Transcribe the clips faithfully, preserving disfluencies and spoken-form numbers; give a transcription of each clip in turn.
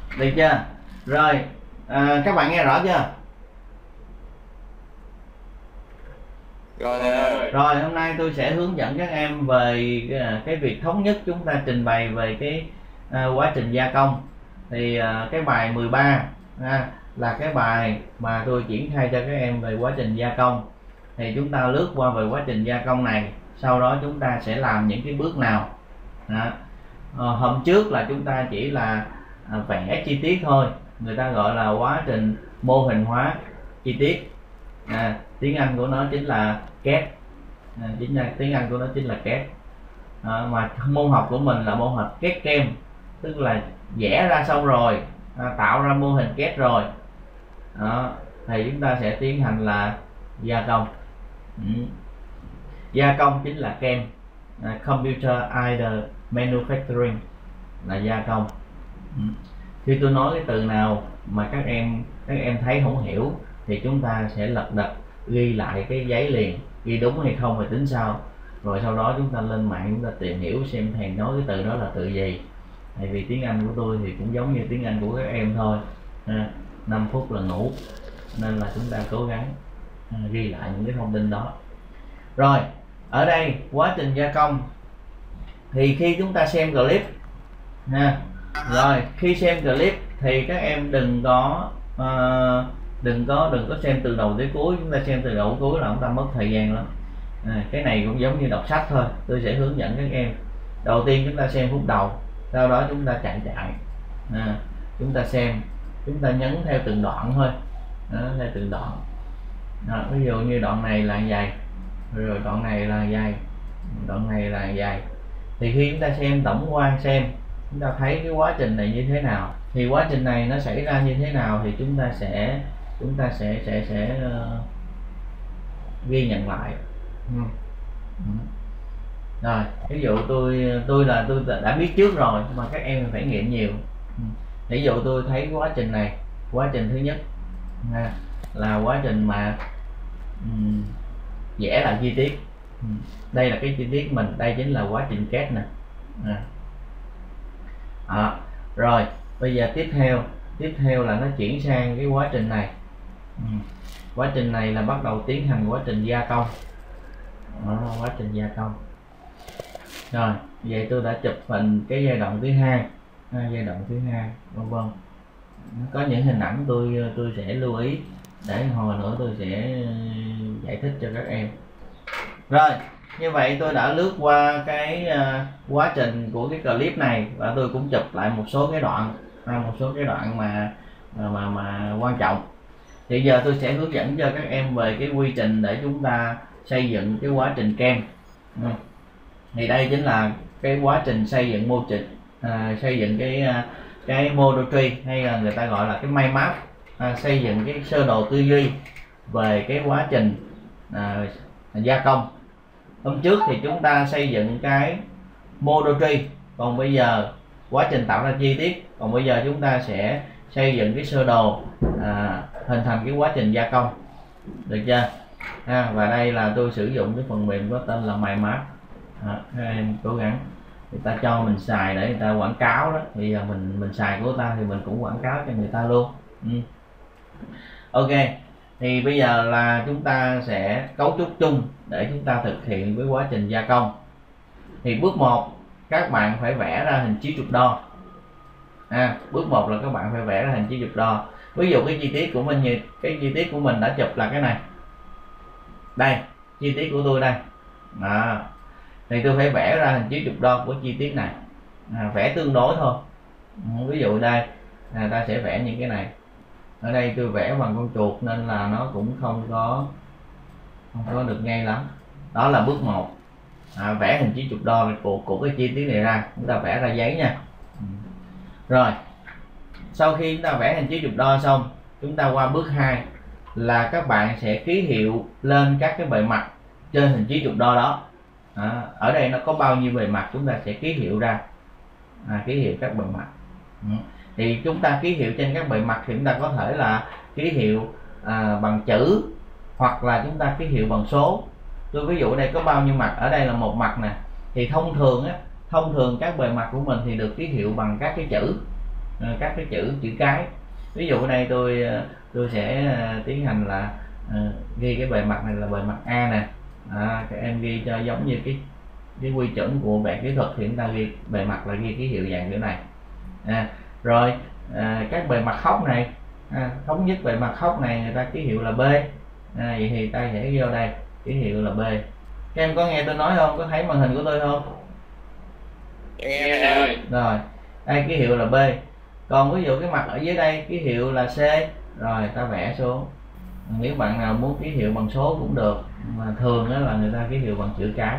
Được chưa? Rồi à, các bạn nghe rõ chưa? Rồi thầy ơi. Rồi hôm nay tôi sẽ hướng dẫn các em về cái, cái việc thống nhất chúng ta trình bày về cái à, quá trình gia công. Thì à, cái bài mười ba à, là cái bài mà tôi triển khai cho các em về quá trình gia công. Thì chúng ta lướt qua về quá trình gia công này, sau đó chúng ta sẽ làm những cái bước nào. Đó. À, hôm trước là chúng ta chỉ là à, vẽ chi tiết thôi, người ta gọi là quá trình mô hình hóa chi tiết. À, tiếng Anh của nó chính là két. À, chính là tiếng Anh của nó chính là két. À, mà môn học của mình là môn học két kem, tức là vẽ ra xong rồi, à, tạo ra mô hình két rồi. Đó, thì chúng ta sẽ tiến hành là gia công. Ừ. Gia công chính là kem. À, computer either manufacturing là gia công. Ừ. Khi tôi nói cái từ nào mà các em các em thấy không hiểu thì chúng ta sẽ lật đật ghi lại cái giấy liền, ghi đúng hay không thì tính sau, rồi sau đó chúng ta lên mạng chúng ta tìm hiểu xem thầy nói cái từ đó là từ gì. Tại vì tiếng Anh của tôi thì cũng giống như tiếng Anh của các em thôi, à, năm phút là ngủ, nên là chúng ta cố gắng à, ghi lại những cái thông tin đó. Rồi ở đây quá trình gia công thì khi chúng ta xem clip ha, rồi khi xem clip thì các em đừng có uh, đừng có đừng có xem từ đầu tới cuối. Chúng ta xem từ đầu tới cuối là chúng ta mất thời gian lắm. À, cái này cũng giống như đọc sách thôi, tôi sẽ hướng dẫn các em. Đầu tiên chúng ta xem phút đầu, sau đó chúng ta chạy chạy à, chúng ta xem, chúng ta nhấn theo từng đoạn thôi. Đó, theo từng đoạn. Đó, ví dụ như đoạn này là dài, rồi đoạn này là dài, đoạn này là dài. Thì khi chúng ta xem tổng quan, xem chúng ta thấy cái quá trình này như thế nào, thì quá trình này nó xảy ra như thế nào thì chúng ta sẽ chúng ta sẽ sẽ sẽ uh, ghi nhận lại. Ừ. Ừ. Rồi ví dụ tôi tôi là tôi đã biết trước rồi mà các em phải nghiệm nhiều. Ừ. Ví dụ tôi thấy cái quá trình này, quá trình thứ nhất ha, là quá trình mà um, vẽ lại chi tiết. Ừ. Đây là cái chi tiết mình, đây chính là quá trình két nè. À. À, rồi bây giờ tiếp theo tiếp theo là nó chuyển sang cái quá trình này. Ừ. Quá trình này là bắt đầu tiến hành quá trình gia công. Đó, quá trình gia công. Rồi vậy tôi đã chụp hình cái giai đoạn thứ hai, à, giai đoạn thứ hai vân vân. Có những hình ảnh tôi tôi sẽ lưu ý để hồi nữa tôi sẽ giải thích cho các em. Rồi như vậy tôi đã lướt qua cái uh, quá trình của cái clip này và tôi cũng chụp lại một số cái đoạn, à, một số cái đoạn mà mà mà, mà quan trọng. Thì giờ tôi sẽ hướng dẫn cho các em về cái quy trình để chúng ta xây dựng cái quá trình kem. Ừ. Thì đây chính là cái quá trình xây dựng mô trình, à, xây dựng cái cái model tree, hay là người ta gọi là cái mind map, à, xây dựng cái sơ đồ tư duy về cái quá trình à, gia công. Hôm trước thì chúng ta xây dựng cái model tree, còn bây giờ quá trình tạo ra chi tiết, còn bây giờ chúng ta sẽ xây dựng cái sơ đồ à, hình thành cái quá trình gia công. Được chưa? À, và đây là tôi sử dụng cái phần mềm có tên là mind map. À, các em cố gắng, người ta cho mình xài để người ta quảng cáo đó, bây giờ mình mình xài của người ta thì mình cũng quảng cáo cho người ta luôn. Ừ. Ok, thì bây giờ là chúng ta sẽ cấu trúc chung để chúng ta thực hiện với quá trình gia công. Thì bước một các bạn phải vẽ ra hình chiếu trục đo. À, bước một là các bạn phải vẽ ra hình chiếu trục đo. Ví dụ cái chi tiết của mình như cái chi tiết của mình đã chụp là cái này. Đây, chi tiết của tôi đây. Đó. Thì tôi phải vẽ ra hình chiếu trục đo của chi tiết này. À, vẽ tương đối thôi. Ví dụ đây, à, ta sẽ vẽ những cái này. Ở đây tôi vẽ bằng con chuột nên là nó cũng không có không có được ngay lắm. Đó là bước một. À, vẽ hình chiếu trục đo của, của cái chi tiết này ra, chúng ta vẽ ra giấy nha. Rồi sau khi chúng ta vẽ hình chiếu trục đo xong, chúng ta qua bước hai là các bạn sẽ ký hiệu lên các cái bề mặt trên hình chiếu trục đo đó. À, ở đây nó có bao nhiêu bề mặt chúng ta sẽ ký hiệu ra, à, ký hiệu các bề mặt. Ừ. Thì chúng ta ký hiệu trên các bề mặt thì chúng ta có thể là ký hiệu à, bằng chữ hoặc là chúng ta ký hiệu bằng số. Tôi ví dụ ở đây có bao nhiêu mặt, ở đây là một mặt nè, thì thông thường á thông thường các bề mặt của mình thì được ký hiệu bằng các cái chữ. các cái chữ chữ cái. Ví dụ ở đây tôi tôi sẽ tiến hành là uh, ghi cái bề mặt này là bề mặt A nè, à, các em ghi cho giống như cái cái quy chuẩn của bạn kỹ thuật thì chúng ta ghi bề mặt là ghi ký hiệu dạng kiểu này. À, rồi à, các bề mặt khóc này, à, thống nhất bề mặt khóc này người ta ký hiệu là B. À, vậy thì ta sẽ vô đây ký hiệu là B. Các em có nghe tôi nói không? Có thấy màn hình của tôi không? Nghe rồi. Rồi, đây ký hiệu là B. Còn ví dụ cái mặt ở dưới đây ký hiệu là C. Rồi ta vẽ xuống. Nếu bạn nào muốn ký hiệu bằng số cũng được, mà thường đó là người ta ký hiệu bằng chữ cái.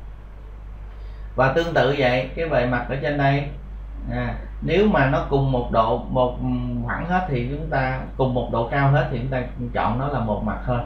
Và tương tự vậy, cái bề mặt ở trên đây, à, nếu mà nó cùng một độ một khoảng hết thì chúng ta cùng một độ cao hết thì chúng ta chọn nó là một mặt thôi.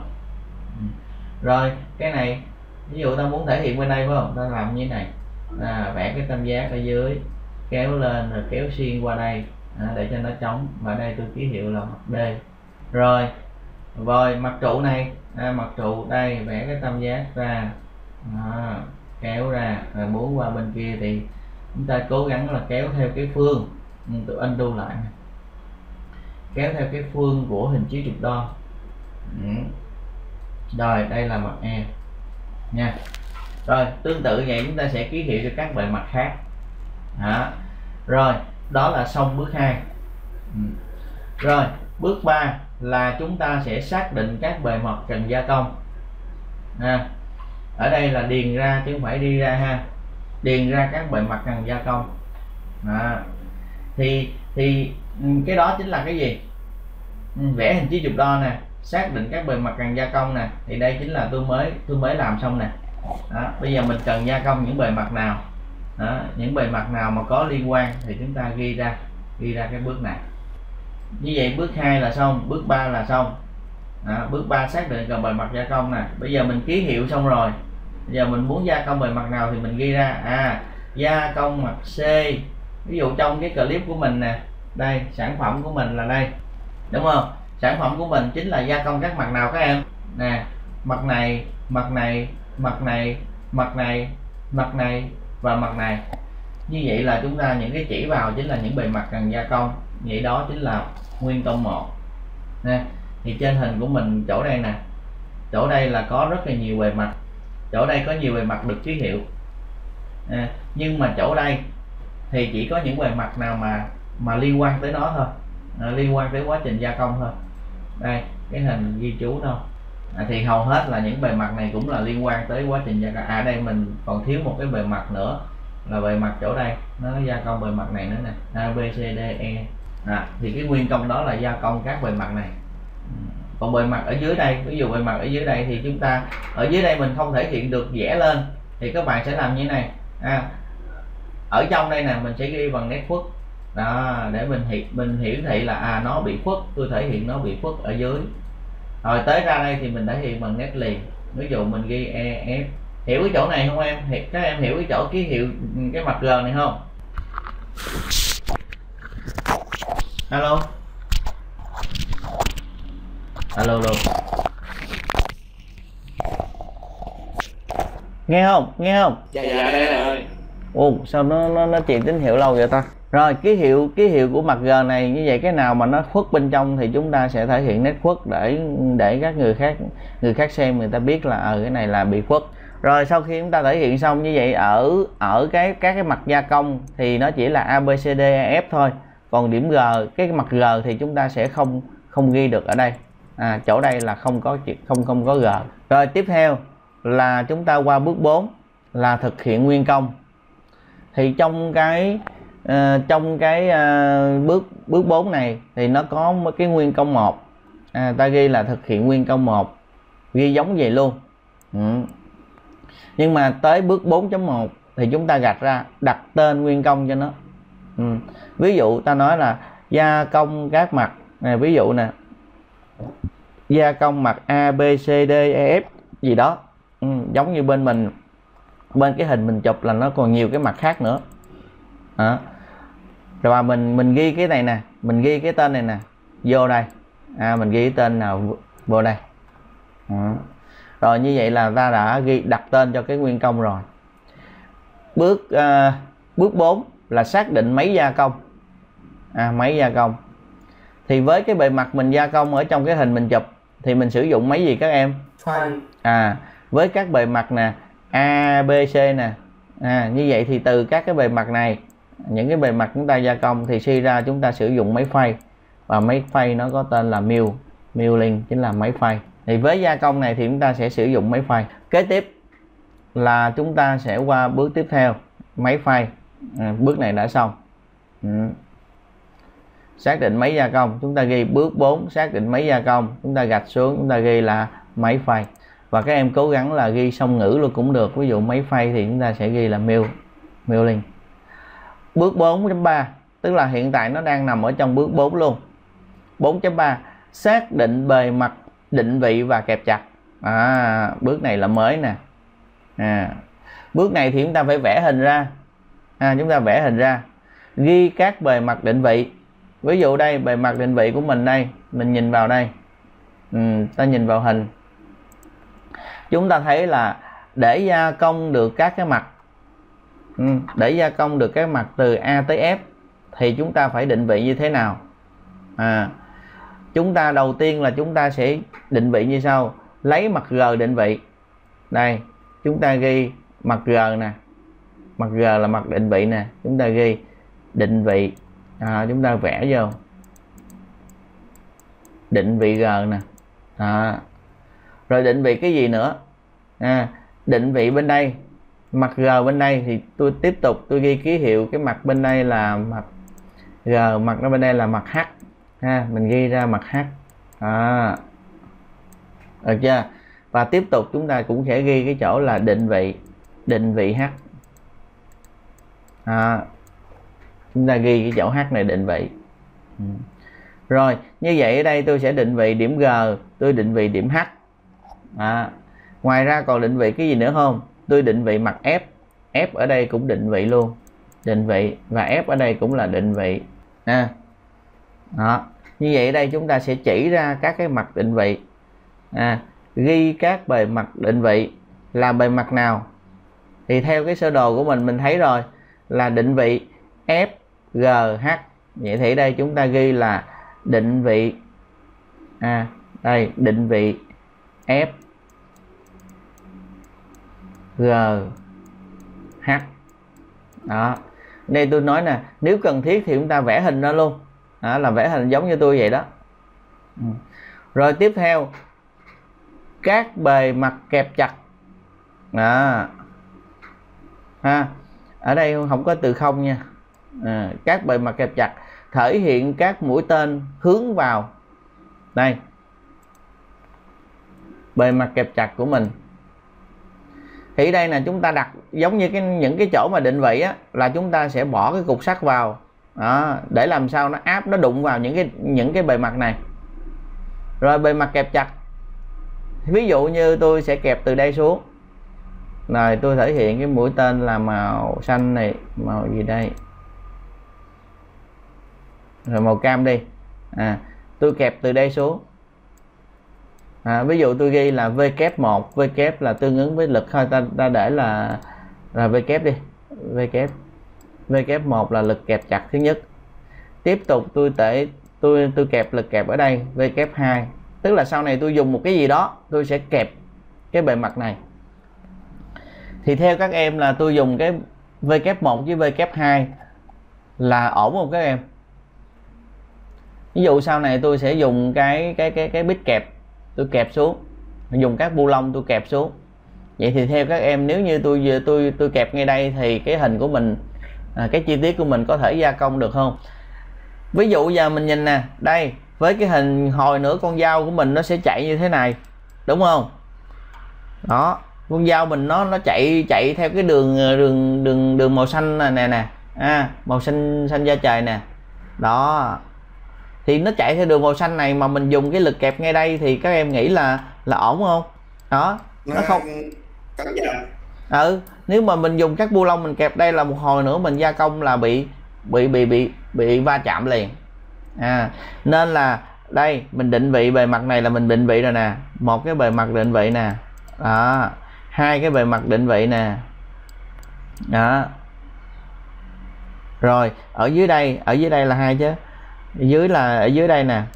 Rồi cái này ví dụ ta muốn thể hiện bên đây phải không, ta làm như thế này, à, vẽ cái tam giác ở dưới, kéo lên rồi kéo xuyên qua đây, à, để cho nó trống, và đây tôi ký hiệu là mặt D. Rồi rồi mặt trụ này, à, mặt trụ đây vẽ cái tam giác ra, à, kéo ra, rồi muốn qua bên kia thì chúng ta cố gắng là kéo theo cái phương, tôi undo lại, kéo theo cái phương của hình chiếu trục đo. Ừ. Rồi đây là mặt E nha. Rồi tương tự vậy chúng ta sẽ ký hiệu cho các bề mặt khác. Đó. Rồi đó là xong bước hai. Ừ. Rồi bước ba là chúng ta sẽ xác định các bề mặt cần gia công. À, ở đây là điền ra chứ không phải đi ra ha, điền ra các bề mặt cần gia công. À, thì thì cái đó chính là cái gì? Vẽ hình chiếu trục đo nè, xác định các bề mặt cần gia công nè, thì đây chính là tôi mới tôi mới làm xong nè. Đó, bây giờ mình cần gia công những bề mặt nào, đó, những bề mặt nào mà có liên quan thì chúng ta ghi ra ghi ra cái bước này. Như vậy bước hai là xong, bước ba là xong. Đó, bước ba xác định cần bề mặt gia công nè. Bây giờ mình ký hiệu xong rồi, bây giờ mình muốn gia công bề mặt nào thì mình ghi ra. À, gia công mặt C. Ví dụ trong cái clip của mình nè, đây sản phẩm của mình là đây, đúng không? Sản phẩm của mình chính là gia công các mặt nào các em? Nè, mặt này, mặt này, mặt này, mặt này, mặt này và mặt này. Như vậy là chúng ta những cái chỉ vào chính là những bề mặt cần gia công. Vậy đó chính là nguyên công một. Nè, thì trên hình của mình chỗ đây nè, chỗ đây là có rất là nhiều bề mặt, chỗ đây có nhiều bề mặt được ký hiệu. À, nhưng mà chỗ đây thì chỉ có những bề mặt nào mà mà liên quan tới nó thôi, à, liên quan tới quá trình gia công thôi. Đây cái hình ghi chú đâu, à, thì hầu hết là những bề mặt này cũng là liên quan tới quá trình gia công. À đây mình còn thiếu một cái bề mặt nữa là bề mặt chỗ đây, nó gia công bề mặt này nữa nè, A B C D E. À, thì cái nguyên công đó là gia công các bề mặt này. Còn bề mặt ở dưới đây, ví dụ bề mặt ở dưới đây thì chúng ta ở dưới đây mình không thể hiện được vẽ lên thì các bạn sẽ làm như thế này. À, ở trong đây nè mình sẽ ghi bằng nét khuất đó, để mình hiểu mình hiển thị là à nó bị khuất, tôi thể hiện nó bị khuất ở dưới. Rồi tới ra đây thì mình thể hiện bằng nét liền, ví dụ mình ghi E F. Hiểu cái chỗ này không em? Các em hiểu cái chỗ ký hiệu cái mặt G này không? Alo alo alo, nghe không nghe không? Dạ dạ đây rồi. Ồ, sao nó nó nó truyền tín hiệu lâu vậy ta? Rồi ký hiệu ký hiệu của mặt G này như vậy, cái nào mà nó khuất bên trong thì chúng ta sẽ thể hiện nét khuất để để các người khác người khác xem người ta biết là ở à, cái này là bị khuất. Rồi sau khi chúng ta thể hiện xong như vậy, ở ở cái các cái mặt gia công thì nó chỉ là A B C D E F thôi. Còn điểm G, cái mặt G thì chúng ta sẽ không không ghi được ở đây. À, chỗ đây là không có không không có G. Rồi tiếp theo là chúng ta qua bước bốn là thực hiện nguyên công. Thì trong cái uh, trong cái uh, bước bước bốn này thì nó có một cái nguyên công một. À, ta ghi là thực hiện nguyên công một, ghi giống vậy luôn. Ừ. Nhưng mà tới bước bốn chấm một thì chúng ta gạch ra đặt tên nguyên công cho nó. Ừ. Ví dụ ta nói là gia công các mặt này, ví dụ nè, gia công mặt A B C D E F gì đó. Ừ. Giống như bên mình, bên cái hình mình chụp là nó còn nhiều cái mặt khác nữa. Đó. Rồi mình mình ghi cái này nè, mình ghi cái tên này nè vô đây. À, mình ghi cái tên nào vô đây. Đó. Rồi như vậy là ta đã ghi đặt tên cho cái nguyên công rồi. Bước uh, bước bốn là xác định máy gia công. à, máy gia công. Thì với cái bề mặt mình gia công ở trong cái hình mình chụp thì mình sử dụng máy gì các em? Phanh. À, với các bề mặt nè A, B, C nè, à, như vậy thì từ các cái bề mặt này, những cái bề mặt chúng ta gia công thì suy ra chúng ta sử dụng máy phay, và máy phay nó có tên là mill, milling chính là máy phay. Thì với gia công này thì chúng ta sẽ sử dụng máy phay. Kế tiếp là chúng ta sẽ qua bước tiếp theo, máy phay. À, bước này đã xong. Ừ. Xác định máy gia công, chúng ta ghi bước bốn xác định máy gia công, chúng ta gạch xuống chúng ta ghi là máy phay. Và các em cố gắng là ghi song ngữ luôn cũng được, ví dụ máy phay thì chúng ta sẽ ghi là mill, milling. Bước bốn chấm ba tức là hiện tại nó đang nằm ở trong bước bốn luôn. bốn chấm ba xác định bề mặt định vị và kẹp chặt. À, bước này là mới nè. À, bước này thì chúng ta phải vẽ hình ra. À, chúng ta vẽ hình ra, ghi các bề mặt định vị. Ví dụ đây bề mặt định vị của mình đây, mình nhìn vào đây, ừ, ta nhìn vào hình, chúng ta thấy là để gia công được các cái mặt, ừ, để gia công được các mặt từ A tới F thì chúng ta phải định vị như thế nào? À, chúng ta đầu tiên là chúng ta sẽ định vị như sau, lấy mặt G định vị. Đây, chúng ta ghi mặt G nè, mặt G là mặt định vị nè, chúng ta ghi định vị, à, chúng ta vẽ vô định vị G nè. À, rồi định vị cái gì nữa? À, định vị bên đây, mặt G bên đây thì tôi tiếp tục tôi ghi ký hiệu cái mặt bên đây là mặt G, mặt nó bên đây là mặt H. Ha, mình ghi ra mặt H. À, được chưa? Và tiếp tục chúng ta cũng sẽ ghi cái chỗ là định vị, định vị H. À, chúng ta ghi cái chỗ H này định vị. Ừ. Rồi như vậy ở đây tôi sẽ định vị điểm G, tôi định vị điểm H. À, ngoài ra còn định vị cái gì nữa không? Tôi định vị mặt F, F ở đây cũng định vị luôn, định vị, và F ở đây cũng là định vị. À, đó. Như vậy ở đây chúng ta sẽ chỉ ra các cái mặt định vị. À, ghi các bề mặt định vị là bề mặt nào thì theo cái sơ đồ của mình mình thấy rồi là định vị F, G, H. Vậy thì ở đây chúng ta ghi là định vị, à, đây định vị F, G, H. Đó. Đây tôi nói nè, nếu cần thiết thì chúng ta vẽ hình ra luôn. Đó, là vẽ hình giống như tôi vậy đó. Ừ. Rồi tiếp theo các bề mặt kẹp chặt. Đó. Ha. Ở đây không có từ không nha. À, các bề mặt kẹp chặt thể hiện các mũi tên hướng vào. Đây. Bề mặt kẹp chặt của mình. Thì đây là chúng ta đặt giống như cái những cái chỗ mà định vị á, là chúng ta sẽ bỏ cái cục sắt vào. Đó, để làm sao nó áp, nó đụng vào những cái những cái bề mặt này. Rồi bề mặt kẹp chặt, ví dụ như tôi sẽ kẹp từ đây xuống, rồi tôi thể hiện cái mũi tên là màu xanh này, màu gì đây, rồi màu cam đi. À, tôi kẹp từ đây xuống. À, ví dụ tôi ghi là V kép một, V kép là tương ứng với lực thôi, ta, ta để là là V kép đi, V kép, V kép một là lực kẹp chặt thứ nhất. Tiếp tục tôi để tôi tôi kẹp lực kẹp ở đây V kép hai, tức là sau này tôi dùng một cái gì đó tôi sẽ kẹp cái bề mặt này. Thì theo các em là tôi dùng cái V kép một với V kép hai là ổn không các em? Ví dụ sau này tôi sẽ dùng cái cái cái cái bít kẹp, tôi kẹp xuống, dùng các bu lông tôi kẹp xuống. Vậy thì theo các em, nếu như tôi tôi tôi kẹp ngay đây thì cái hình của mình, à, cái chi tiết của mình có thể gia công được không? Ví dụ giờ mình nhìn nè, đây với cái hình hồi nữa con dao của mình nó sẽ chạy như thế này, đúng không? Đó, con dao mình nó nó chạy chạy theo cái đường đường đường đường màu xanh này nè nè, à, màu xanh xanh da trời nè. Đó. Thì nó chạy theo đường màu xanh này mà mình dùng cái lực kẹp ngay đây thì các em nghĩ là là ổn không? Đó, nó không. Ừ, nếu mà mình dùng các bu lông mình kẹp đây là một hồi nữa mình gia công là bị bị bị bị bị va chạm liền. À, nên là đây mình định vị bề mặt này là mình định vị rồi nè, một cái bề mặt định vị nè, đó, hai cái bề mặt định vị nè, đó, Rồi ở dưới đây, ở dưới đây là hai chứ, ở dưới là ở dưới đây nè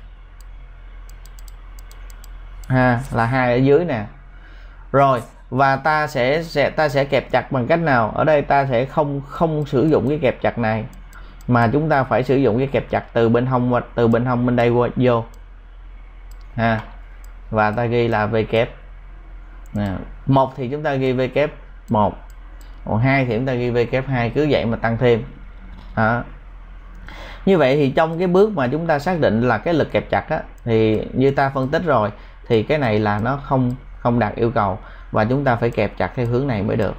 ha, là hai ở dưới nè. Rồi và ta sẽ, sẽ ta sẽ kẹp chặt bằng cách nào? Ở đây ta sẽ không không sử dụng cái kẹp chặt này, mà chúng ta phải sử dụng cái kẹp chặt từ bên hông và từ bên hông bên đây qua vô ha, và ta ghi là v kép nè. Một thì chúng ta ghi v kép một, còn hai thì chúng ta ghi v kép hai, cứ vậy mà tăng thêm đó. Như vậy thì trong cái bước mà chúng ta xác định là cái lực kẹp chặt á, thì như ta phân tích rồi thì cái này là nó không không đạt yêu cầu, và chúng ta phải kẹp chặt theo hướng này mới được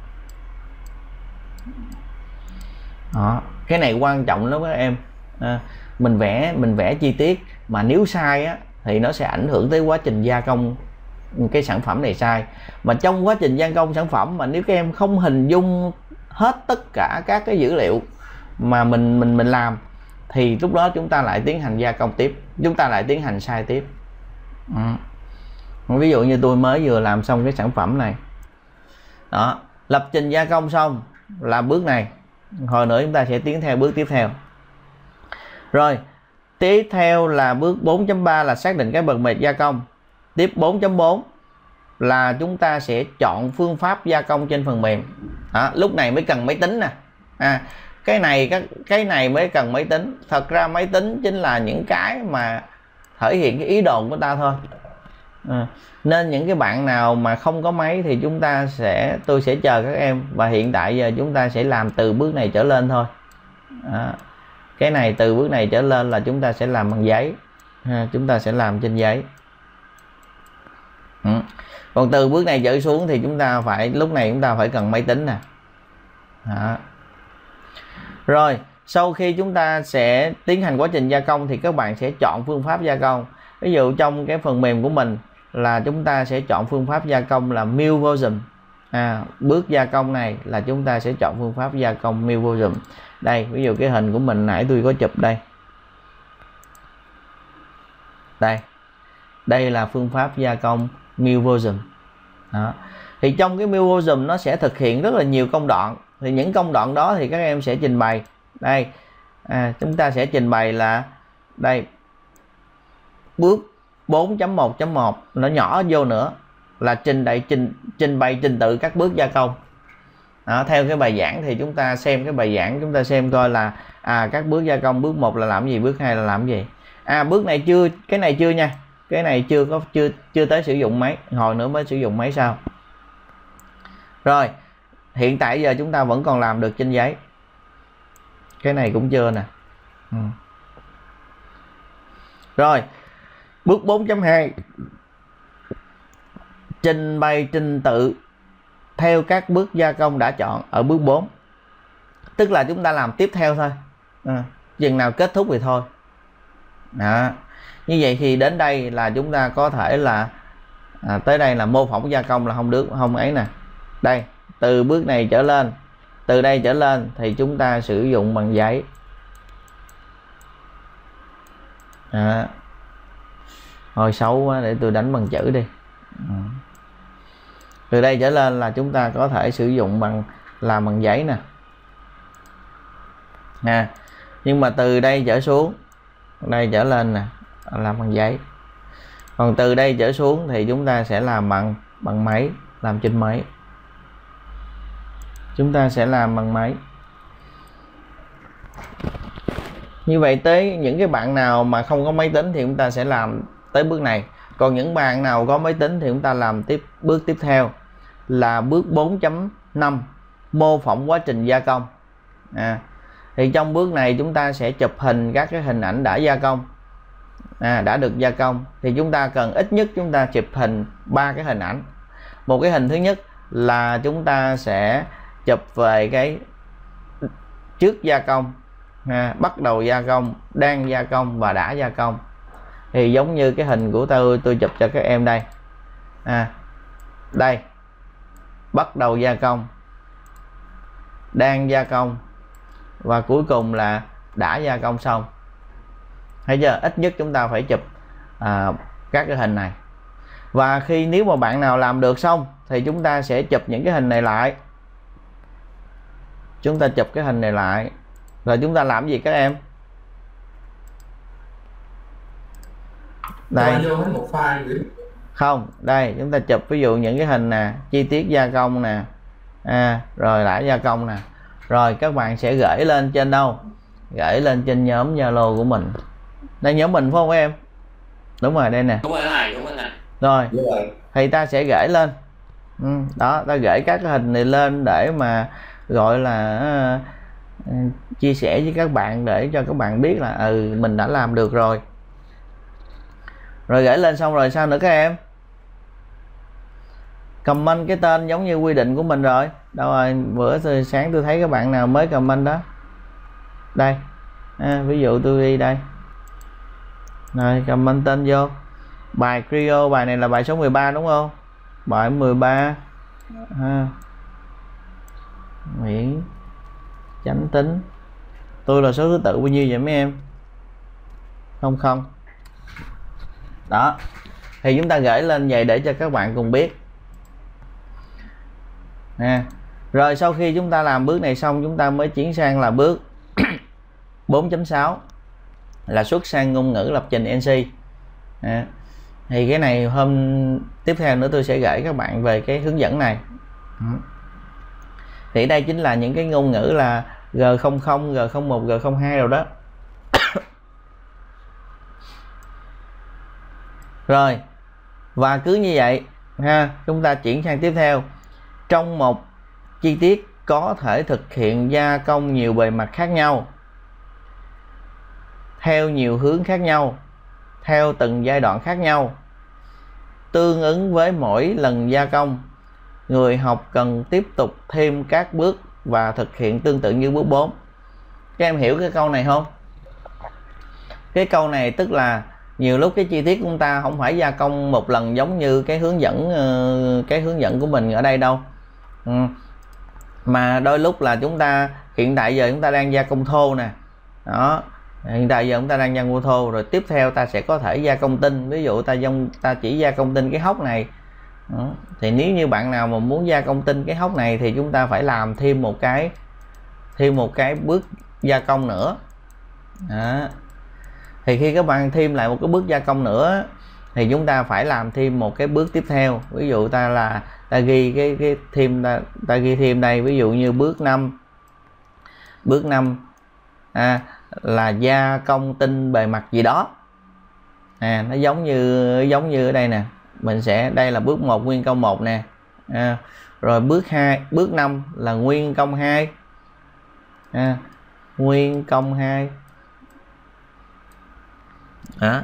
đó. Cái này quan trọng lắm các em. À, mình vẽ mình vẽ chi tiết mà nếu sai á thì nó sẽ ảnh hưởng tới quá trình gia công cái sản phẩm này sai. Mà trong quá trình gia công sản phẩm mà nếu các em không hình dung hết tất cả các cái dữ liệu mà mình mình mình làm thì lúc đó chúng ta lại tiến hành gia công tiếp, chúng ta lại tiến hành sai tiếp. Ừ. Ví dụ như tôi mới vừa làm xong cái sản phẩm này đó, lập trình gia công xong là bước này, hồi nữa chúng ta sẽ tiến theo bước tiếp theo. Rồi tiếp theo là bước bốn chấm ba là xác định cái bậc mệt gia công. Tiếp bốn chấm bốn là chúng ta sẽ chọn phương pháp gia công trên phần mềm đó, lúc này mới cần máy tính nè. À, cái này cái cái này mới cần máy tính. Thật ra máy tính chính là những cái mà thể hiện cái ý đồ của ta thôi. À, nên những cái bạn nào mà không có máy thì chúng ta sẽ tôi sẽ chờ các em, và hiện tại giờ chúng ta sẽ làm từ bước này trở lên thôi. À, cái này từ bước này trở lên là chúng ta sẽ làm bằng giấy. À, chúng ta sẽ làm trên giấy. Ừ. Còn từ bước này trở xuống thì chúng ta phải lúc này chúng ta phải cần máy tính nè. Đó. Rồi sau khi chúng ta sẽ tiến hành quá trình gia công thì các bạn sẽ chọn phương pháp gia công. Ví dụ trong cái phần mềm của mình là chúng ta sẽ chọn phương pháp gia công là Mill Volume. À, bước gia công này là chúng ta sẽ chọn phương pháp gia công Mill Volume. Đây ví dụ cái hình của mình nãy tôi có chụp đây. Đây. Đây là phương pháp gia công Mill Volume. Đó. Thì trong cái Mill Volume nó sẽ thực hiện rất là nhiều công đoạn. Thì những công đoạn đó thì các em sẽ trình bày. Đây. À, chúng ta sẽ trình bày là đây. Bước bốn chấm một chấm một nó nhỏ vô nữa là trình bày trình trình bày trình tự các bước gia công. Đó, theo cái bài giảng thì chúng ta xem cái bài giảng, chúng ta xem coi là à các bước gia công, bước một là làm gì, bước hai là làm gì. À bước này chưa, cái này chưa nha. Cái này chưa có chưa chưa tới sử dụng máy, hồi nữa mới sử dụng máy sau. Rồi, hiện tại giờ chúng ta vẫn còn làm được trên giấy. Cái này cũng chưa nè. Ừ. Rồi, bước bốn chấm hai trình bày trình tự theo các bước gia công đã chọn ở bước bốn. Tức là chúng ta làm tiếp theo thôi. À, chừng nào kết thúc thì thôi. Đó. Như vậy thì đến đây là chúng ta có thể là à, tới đây là mô phỏng gia công là không được, không ấy nè. Đây, từ bước này trở lên, từ đây trở lên thì chúng ta sử dụng bằng giấy. À. Hồi xấu quá, để tôi đánh bằng chữ đi. À. Từ đây trở lên là chúng ta có thể sử dụng bằng làm bằng giấy nè. À. Nhưng mà từ đây trở xuống, đây trở lên nè, làm bằng giấy. Còn từ đây trở xuống thì chúng ta sẽ làm bằng bằng máy, làm trên máy. Chúng ta sẽ làm bằng máy. Như vậy tới những cái bạn nào mà không có máy tính thì chúng ta sẽ làm tới bước này. Còn những bạn nào có máy tính thì chúng ta làm tiếp bước tiếp theo là bước bốn chấm năm mô phỏng quá trình gia công. À, thì trong bước này chúng ta sẽ chụp hình các cái hình ảnh đã gia công. À, đã được gia công thì chúng ta cần ít nhất chúng ta chụp hình ba cái hình ảnh. Một cái hình thứ nhất là chúng ta sẽ chụp về cái trước gia công, à, bắt đầu gia công, đang gia công và đã gia công. Thì giống như cái hình của tôi tôi chụp cho các em đây. À, đây bắt đầu gia công, đang gia công và cuối cùng là đã gia công xong. Thấy chưa? Ít nhất chúng ta phải chụp à, các cái hình này. Và khi nếu mà bạn nào làm được xong thì chúng ta sẽ chụp những cái hình này lại. Chúng ta chụp cái hình này lại. Rồi chúng ta làm gì các em? Đây. Cho vô hết một file. Không, đây chúng ta chụp ví dụ những cái hình nè, chi tiết gia công nè, à, rồi đã gia công nè, rồi các bạn sẽ gửi lên trên đâu? Gửi lên trên nhóm Zalo của mình. Đây nhóm mình phải không em? Đúng rồi, đây nè. Đúng rồi này, đúng rồi này. Rồi, thì ta sẽ gửi lên. Ừ, đó, ta gửi các cái hình này lên để mà gọi là uh, chia sẻ với các bạn để cho các bạn biết là ừ mình đã làm được rồi. Rồi gửi lên xong rồi sao nữa các em? Comment cái tên giống như quy định của mình rồi. Đâu rồi, bữa sáng tôi thấy các bạn nào mới comment đó. Đây, à, ví dụ tôi đi đây. Rồi comment tên vô. Bài Creo, bài này là bài số mười ba đúng không? Bài mười ba. À. Nguyễn Chánh Tính. Tôi là số thứ tự bao nhiêu vậy mấy em? Không không. Đó. Thì chúng ta gửi lên vậy để cho các bạn cùng biết. À. Rồi sau khi chúng ta làm bước này xong, chúng ta mới chuyển sang là bước bốn chấm sáu là xuất sang ngôn ngữ lập trình en xê. À. Thì cái này hôm tiếp theo nữa tôi sẽ gửi các bạn về cái hướng dẫn này. Thì đây chính là những cái ngôn ngữ là G không không, G không một, G không hai rồi đó. Rồi, và cứ như vậy ha, chúng ta chuyển sang tiếp theo. Trong một chi tiết có thể thực hiện gia công nhiều bề mặt khác nhau theo nhiều hướng khác nhau, theo từng giai đoạn khác nhau. Tương ứng với mỗi lần gia công, người học cần tiếp tục thêm các bước và thực hiện tương tự như bước bốn. Các em hiểu cái câu này không? Cái câu này tức là nhiều lúc cái chi tiết của chúng ta không phải gia công một lần giống như cái hướng dẫn cái hướng dẫn của mình ở đây đâu. Ừ. Mà đôi lúc là chúng ta hiện tại giờ chúng ta đang gia công thô nè. Đó. Hiện tại giờ chúng ta đang gia công thô, rồi tiếp theo ta sẽ có thể gia công tinh. Ví dụ ta dông ta chỉ gia công tinh cái hốc này. Đó. Thì nếu như bạn nào mà muốn gia công tinh cái hốc này thì chúng ta phải làm thêm một cái thêm một cái bước gia công nữa. Đó. Thì khi các bạn thêm lại một cái bước gia công nữa thì chúng ta phải làm thêm một cái bước tiếp theo. Ví dụ ta là ta ghi cái cái thêm ta, ta ghi thêm đây, ví dụ như bước năm. Bước năm à, là gia công tinh bề mặt gì đó. À, nó giống như giống như ở đây nè. Mình sẽ đây là bước một nguyên công một nè. À, rồi bước hai, bước năm là nguyên công hai. À, nguyên công hai. Đó.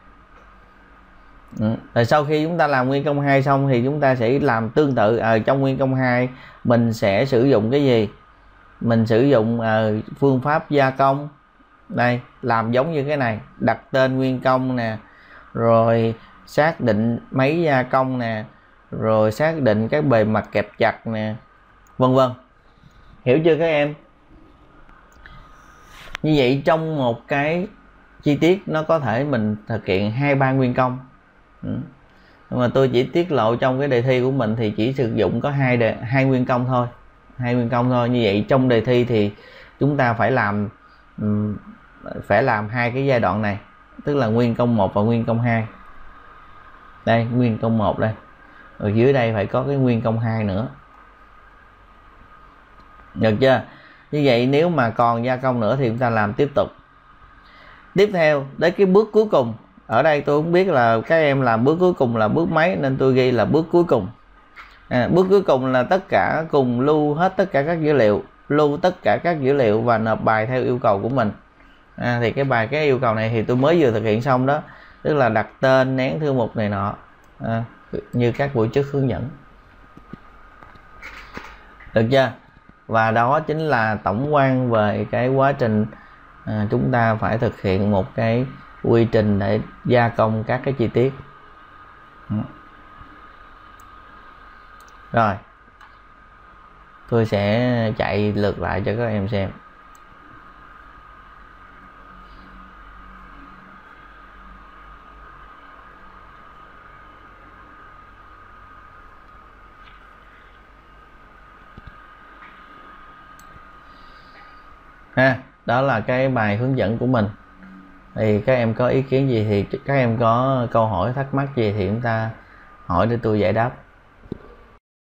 Ừ. Rồi sau khi chúng ta làm nguyên công hai xong thì chúng ta sẽ làm tương tự ở trong nguyên công hai mình sẽ sử dụng cái gì? Mình sử dụng uh, phương pháp gia công. Đây, làm giống như cái này, đặt tên nguyên công nè, rồi xác định máy gia công nè, rồi xác định cái bề mặt kẹp chặt nè, vân vân. Hiểu chưa các em? Như vậy trong một cái chi tiết nó có thể mình thực hiện hai ba nguyên công. Ừ. Nhưng mà tôi chỉ tiết lộ trong cái đề thi của mình thì chỉ sử dụng có hai đề, hai nguyên công thôi, hai nguyên công thôi. Như vậy trong đề thi thì chúng ta phải làm um, phải làm hai cái giai đoạn này, tức là nguyên công một và nguyên công hai. Đây nguyên công một đây, rồi dưới đây phải có cái nguyên công hai nữa, được chưa? Như vậy nếu mà còn gia công nữa thì chúng ta làm tiếp tục. Tiếp theo đến cái bước cuối cùng, ở đây tôi không biết là các em làm bước cuối cùng là bước mấy nên tôi ghi là bước cuối cùng. À, bước cuối cùng là tất cả cùng lưu hết tất cả các dữ liệu, lưu tất cả các dữ liệu và nộp bài theo yêu cầu của mình. À, thì cái bài cái yêu cầu này thì tôi mới vừa thực hiện xong đó, tức là đặt tên, nén thư mục này nọ, à, như các buổi trước hướng dẫn, được chưa? Và đó chính là tổng quan về cái quá trình à, chúng ta phải thực hiện một cái quy trình để gia công các cái chi tiết. Rồi tôi sẽ chạy lượt lại cho các em xem. Ha, đó là cái bài hướng dẫn của mình. Thì các em có ý kiến gì thì các em có câu hỏi thắc mắc gì thì chúng ta hỏi để tôi giải đáp.